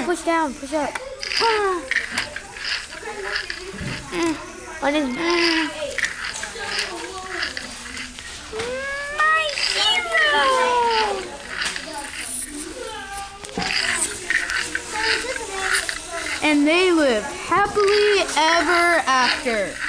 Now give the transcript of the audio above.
push down, push up. On his my hero! And they live happily ever after.